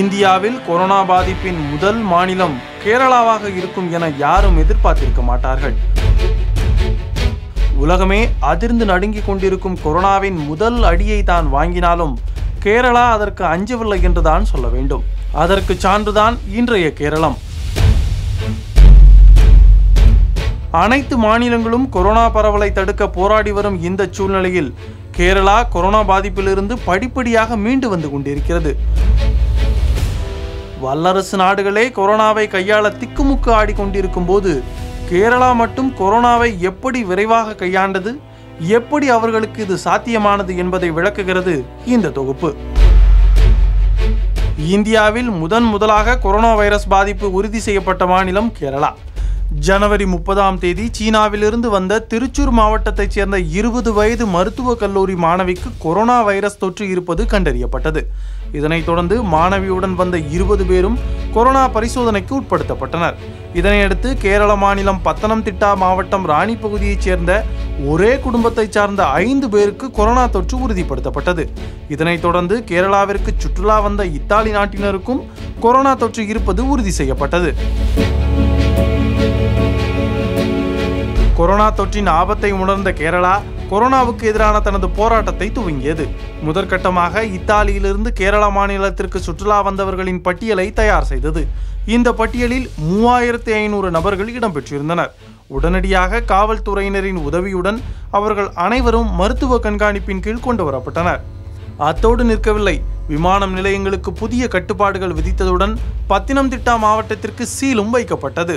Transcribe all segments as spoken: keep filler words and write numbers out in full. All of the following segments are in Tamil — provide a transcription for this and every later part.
இந்தியாவில் கொரோனா பாதிப்பின் முதல் மாநிலம் கேரளாவாக இருக்கும் என யாரும் எதிர்பார்த்திருக்க மாட்டார்கள். உலகமே அதிர்ந்து நடுங்கிக் கொண்டிருக்கும் கொரோனாவின் முதல் அடியை தான் வாங்கினாலும் கேரளா அதற்கு அஞ்சவில்லை என்றுதான் சொல்ல வேண்டும். அதற்கு சான்றுதான் இன்றைய கேரளம். அனைத்து மாநிலங்களும் கொரோனா பரவலை தடுக்க போராடி வரும் இந்த சூழ்நிலையில் கேரளா கொரோனா பாதிப்பிலிருந்து படிப்படியாக மீண்டு வந்து கொண்டிருக்கிறது. வல்லரசு நாடுகளே கொரோனாவை கையாள திக்குமுக்கு ஆடிக்கொண்டிருக்கும் போது கேரளா மட்டும் கொரோனாவை எப்படி விரைவாக கையாண்டது, எப்படி அவர்களுக்கு இது சாத்தியமானது என்பதை விளக்குகிறது இந்த தொகுப்பு. இந்தியாவில் முதன் முதலாக கொரோனா வைரஸ் பாதிப்பு உறுதி செய்யப்பட்ட மாநிலம் கேரளா. ஜனவரி முப்பதாம் தேதி சீனாவிலிருந்து வந்த திருச்சூர் மாவட்டத்தைச் சேர்ந்த இருபது வயது மருத்துவக் கல்லூரி மாணவிக்கு கொரோனா வைரஸ் தொற்று இருப்பது கண்டறியப்பட்டது. இதனைத் தொடர்ந்து மாணவியுடன் வந்த இருபது பேரும் கொரோனா பரிசோதனைக்கு உட்படுத்தப்பட்டனர். இதனையடுத்து கேரள மாநிலம் பத்தனம்திட்டா மாவட்டம் ராணி பகுதியைச் சேர்ந்த ஒரே குடும்பத்தைச் சார்ந்த ஐந்து பேருக்கு கொரோனா தொற்று உறுதிப்படுத்தப்பட்டது. இதனைத் தொடர்ந்து கேரளாவிற்கு சுற்றுலா வந்த இத்தாலி நாட்டினருக்கும் கொரோனா தொற்று இருப்பது உறுதி செய்யப்பட்டது. கொரோனா தொற்றின் ஆபத்தை உணர்ந்த கேரளா கொரோனாவுக்கு எதிரான தனது போராட்டத்தை துவங்கியது. முதற்கட்டமாக இத்தாலியிலிருந்து கேரள மாநிலத்திற்கு சுற்றுலா வந்தவர்களின் பட்டியலை தயார் செய்தது. இந்த பட்டியலில் மூவாயிரத்தி ஐநூறு நபர்கள் இடம்பெற்றிருந்தனர். உடனடியாக காவல்துறையினரின் உதவியுடன் அவர்கள் அனைவரும் மருத்துவ கண்காணிப்பின் கீழ் கொண்டு வரப்பட்டனர். அத்தோடு நிற்கவில்லை, விமானம் நிலையங்களுக்கு புதிய கட்டுப்பாடுகள் விதித்ததுடன் பத்தனம்திட்டா மாவட்டத்திற்கு சீலும் வைக்கப்பட்டது.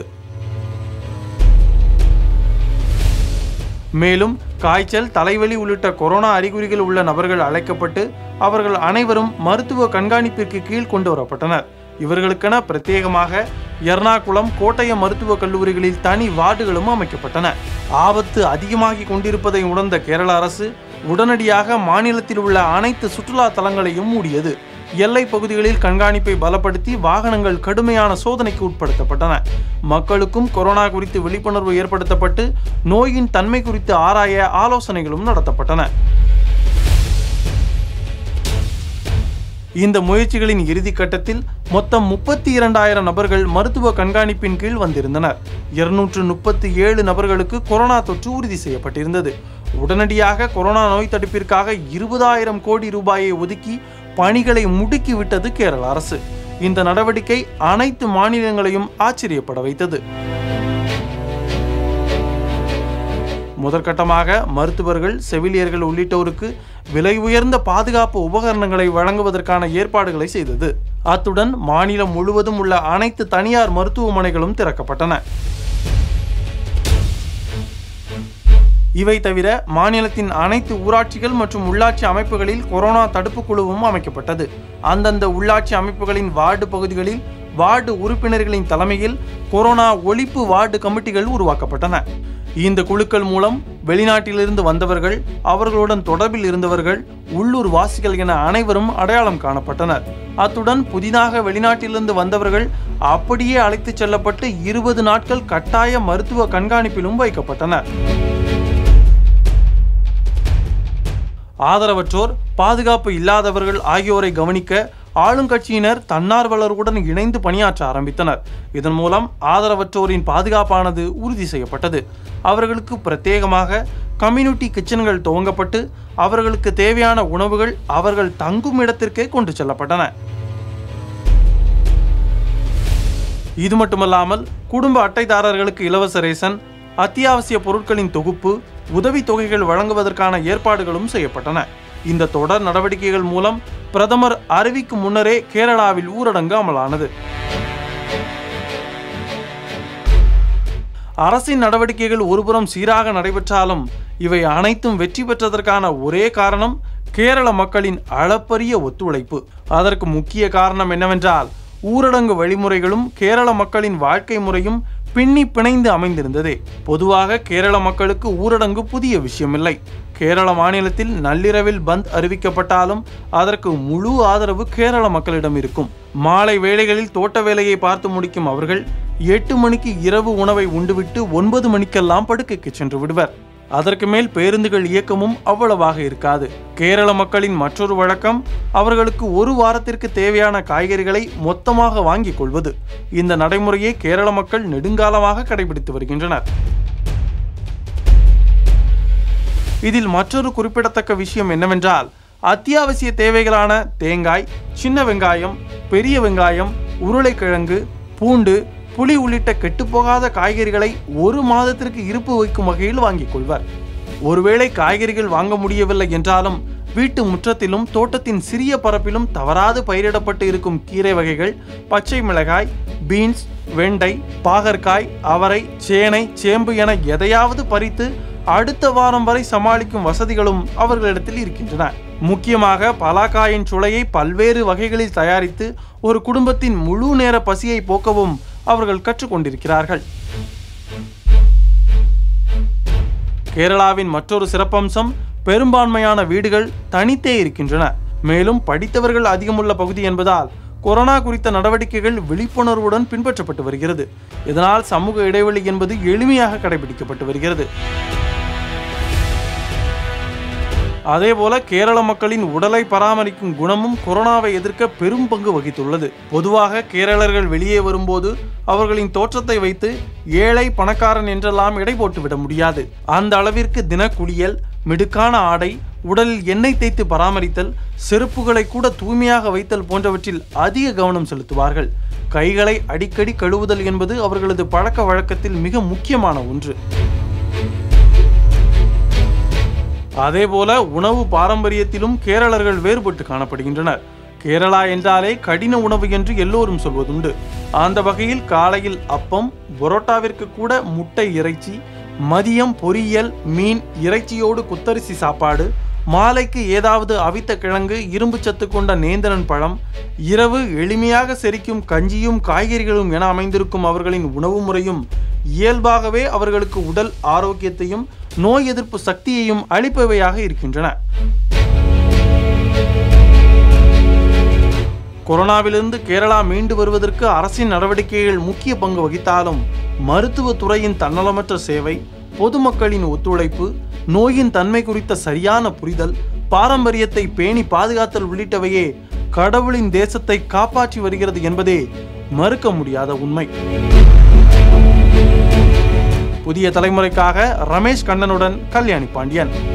மேலும் காய்ச்சல், தலைவலி உள்ளிட்ட கொரோனா அறிகுறிகள் உள்ள நபர்கள் அழைக்கப்பட்டு அவர்கள் அனைவரும் மருத்துவ கண்காணிப்பிற்கு கீழ் கொண்டு வரப்பட்டனர். இவர்களுக்கென பிரத்யேகமாக எர்ணாகுளம், கோட்டயம் மருத்துவக் கல்லூரிகளில் தனி வார்டுகளும் அமைக்கப்பட்டன. ஆபத்து அதிகமாகி கொண்டிருப்பதை உணர்ந்த கேரள அரசு உடனடியாக மாநிலத்தில் உள்ள அனைத்து சுற்றுலா தலங்களையும் மூடியது. எல்லை பகுதிகளில் கண்காணிப்பை பலப்படுத்தி வாகனங்கள் கடுமையான சோதனைக்கு உட்படுத்தப்பட்டன. மக்களுக்கும் கொரோனா குறித்து விழிப்புணர்வு ஏற்படுத்தப்பட்டு நோயின் தன்மை குறித்து ஆராய ஆலோசனைகளும் நடத்தப்பட்டன. இந்த முயற்சிகளின் இறுதி கட்டத்தில் மொத்தம் முப்பத்தி இரண்டாயிரம் நபர்கள் மருத்துவ கண்காணிப்பின் கீழ் வந்திருந்தனர். இருநூற்று முப்பத்தி ஏழு நபர்களுக்கு கொரோனா தொற்று உறுதி செய்யப்பட்டிருந்தது. உடனடியாக கொரோனா நோய் தடுப்பிற்காக இருபதாயிரம் கோடி ரூபாயை ஒதுக்கி பணிகளை முடுக்கிவிட்டது கேரள அரசு. இந்த நடவடிக்கை அனைத்து மாநிலங்களையும் ஆச்சரியப்பட வைத்தது. முதற்கட்டமாக மருத்துவர்கள், செவிலியர்கள் உள்ளிட்டோருக்கு விலை உயர்ந்த பாதுகாப்பு உபகரணங்களை வழங்குவதற்கான ஏற்பாடுகளை செய்தது. அத்துடன் மாநிலம் முழுவதும் உள்ள அனைத்து தனியார் மருத்துவமனைகளும் திறக்கப்பட்டன. இவை தவிர மாநிலத்தின் அனைத்து ஊராட்சிகள் மற்றும் உள்ளாட்சி அமைப்புகளில் கொரோனா தடுப்பு குழுவும் அமைக்கப்பட்டது. அந்தந்த உள்ளாட்சி அமைப்புகளின் வார்டு பகுதிகளில் வார்டு உறுப்பினர்களின் தலைமையில் கொரோனா ஒழிப்பு வார்டு கமிட்டிகள் உருவாக்கப்பட்டன. இந்த குழுக்கள் மூலம் வெளிநாட்டிலிருந்து வந்தவர்கள், அவர்களுடன் தொடர்பில் இருந்தவர்கள், உள்ளூர் வாசிகள் என அனைவரும் அடையாளம் காணப்பட்டனர். அத்துடன் புதிதாக வெளிநாட்டிலிருந்து வந்தவர்கள் அப்படியே அழைத்துச் செல்லப்பட்டு இருபது நாட்கள் கட்டாய மருத்துவ கண்காணிப்பிலும் வைக்கப்பட்டனர். ஆதரவற்றோர், பாதுகாப்பு இல்லாதவர்கள் ஆகியோரை கவனிக்க ஆளுங்கட்சியினர் தன்னார்வலர்களுடன் இணைந்து பணியாற்ற ஆரம்பித்தனர். இதன் மூலம் ஆதரவற்றோரின் பாதுகாப்பானது உறுதி செய்யப்பட்டது. அவர்களுக்கு பிரத்யேகமாக கம்யூனிட்டி கிச்சன்கள் துவங்கப்பட்டு அவர்களுக்கு தேவையான உணவுகள் அவர்கள் தங்கும் இடத்திற்கே கொண்டு செல்லப்பட்டன. இது மட்டுமல்லாமல் குடும்ப அட்டைதாரர்களுக்கு இலவச ரேசன், அத்தியாவசிய பொருட்களின் தொகுப்பு, உதவி தொகைகள் வழங்குவதற்கான ஏற்பாடுகளும் செய்யப்பட்டன. இந்த தொடர் நடவடிக்கைகள் மூலம் பிரதமர் அறிவிக்கும் முன்னரே கேரளாவில் ஊரடங்கு அமலானது. அரசின் நடவடிக்கைகள் ஒருபுறம் சீராக நடைபெற்றாலும் இவை அனைத்தும் வெற்றி பெற்றதற்கான ஒரே காரணம் கேரள மக்களின் அளப்பரிய ஒத்துழைப்பு. அதற்கு முக்கிய காரணம் என்னவென்றால் ஊரடங்கு வழிமுறைகளும் கேரள மக்களின் வாழ்க்கை முறையும் பின்னி பிணைந்து அமைந்திருந்ததே. பொதுவாக கேரள மக்களுக்கு ஊரடங்கு புதிய விஷயமில்லை. கேரள மாநிலத்தில் நள்ளிரவில் பந்த் அறிவிக்கப்பட்டாலும் அதற்கு முழு ஆதரவு கேரள மக்களிடம் இருக்கும். மாலை வேளைகளில் தோட்ட வேலையை பார்த்து முடிக்கும் அவர்கள் எட்டு மணிக்கு இரவு உணவை உண்டுவிட்டு ஒன்பது மணிக்கெல்லாம் படுக்கைக்கு சென்று விடுவர். அதற்கு மேல் பேருந்துகள் இயக்கமும் அவ்வளவாக இருக்காது. கேரள மக்களின் மற்றொரு வழக்கம் அவர்களுக்கு ஒரு வாரத்திற்கு தேவையான காய்கறிகளை மொத்தமாக வாங்கிக் கொள்வது. இந்த நடைமுறையை கேரள மக்கள் நெடுங்காலமாக கடைபிடித்து வருகின்றனர். இதில் மற்றொரு குறிப்பிடத்தக்க விஷயம் என்னவென்றால், அத்தியாவசிய தேவைகளான தேங்காய், சின்ன வெங்காயம், பெரிய வெங்காயம், உருளைக்கிழங்கு, பூண்டு, புளி உள்ளிட்ட கெட்டுப்போகாத காய்கறிகளை ஒரு மாதத்திற்கு இருப்பு வைக்கும் வகையில் வாங்கிக் கொள்வர். ஒருவேளை காய்கறிகள் வாங்க முடியவில்லை என்றாலும் வீட்டு முற்றத்திலும் தோட்டத்தின் சிறிய பரப்பிலும் தவறாது பயிரிடப்பட்டு இருக்கும் கீரை வகைகள், பச்சை மிளகாய், பீன்ஸ், வெண்டை, பாகற்காய், அவரை, சேனை, சேம்பு என எதையாவது பறித்து அடுத்த வாரம் வரை சமாளிக்கும் வசதிகளும் அவர்களிடத்தில் இருக்கின்றன. முக்கியமாக பலாக்காயின் சுளையை பல்வேறு வகைகளில் தயாரித்து ஒரு குடும்பத்தின் முழு நேர பசியை போக்கவும் அவர்கள் கற்றுக்கொண்டிருக்கிறார்கள். கேரளாவின் மற்றொரு சிறப்பம்சம், பெரும்பான்மையான வீடுகள் தனித்தே இருக்கின்றன. மேலும் படித்தவர்கள் அதிகமுள்ள பகுதி என்பதால் கொரோனா குறித்த நடவடிக்கைகள் விழிப்புணர்வுடன் பின்பற்றப்பட்டு வருகிறது. இதனால் சமூக இடைவெளி என்பது எளிமையாக கடைபிடிக்கப்பட்டு வருகிறது. அதேபோல கேரள மக்களின் உடலை பராமரிக்கும் குணமும் கொரோனாவை எதிர்க்க பெரும் பங்கு வகித்துள்ளது. பொதுவாக கேரளர்கள் வெளியே வரும்போது அவர்களின் தோற்றத்தை வைத்து ஏழை பணக்காரன் என்றெல்லாம் எடை போட்டுவிட முடியாது. அந்த அளவிற்கு தினக்குளியல், மிடுக்கான ஆடை, உடலில் எண்ணெய் தேய்த்து பராமரித்தல், செருப்புகளை கூட தூய்மையாக வைத்தல் போன்றவற்றில் அதிக கவனம் செலுத்துவார்கள். கைகளை அடிக்கடி கழுவுதல் என்பது அவர்களது பழக்க வழக்கத்தில் மிக முக்கியமான ஒன்று. அதேபோல உணவு பாரம்பரியத்திலும் கேரளர்கள் வேறுபட்டு காணப்படுகின்றனர். கேரளா என்றாலே கடின உணவு என்று எல்லோரும் சொல்வதுண்டு. அந்த வகையில் காலையில் அப்பம், பரோட்டாவிற்கு கூட முட்டை இறைச்சி, மதியம் பொரியல், மீன், இறைச்சியோடு குத்தரிசி சாப்பாடு, மாலைக்கு ஏதாவது அவித்த கிழங்கு, இரும்பு சத்து கொண்ட நேந்திரன் பழம், இரவு எளிமையாக செரிக்கும் கஞ்சியும் காய்கறிகளும் என அமைந்திருக்கும் அவர்களின் உணவு முறையும் இயல்பாகவே அவர்களுக்கு உடல் ஆரோக்கியத்தையும் நோய் எதிர்ப்பு சக்தியையும் அளிப்பவையாக இருக்கின்றன. கொரோனாவிலிருந்து கேரளா மீண்டு வருவதற்கு அரசின் நடவடிக்கைகள் முக்கிய பங்கு வகித்தாலும் மருத்துவ துறையின் தன்னலமற்ற சேவை, பொதுமக்களின் ஒத்துழைப்பு, நோயின் தன்மை குறித்த சரியான புரிதல், பாரம்பரியத்தை பேணி பாதுகாத்தல் உள்ளிட்டவையே கடவுளின் தேசத்தை காப்பாற்றி வருகிறது என்பதே மறுக்க முடியாத உண்மை. புதிய தலைமுறைக்காக ரமேஷ் கண்ணனுடன் கல்யாணி பாண்டியன்.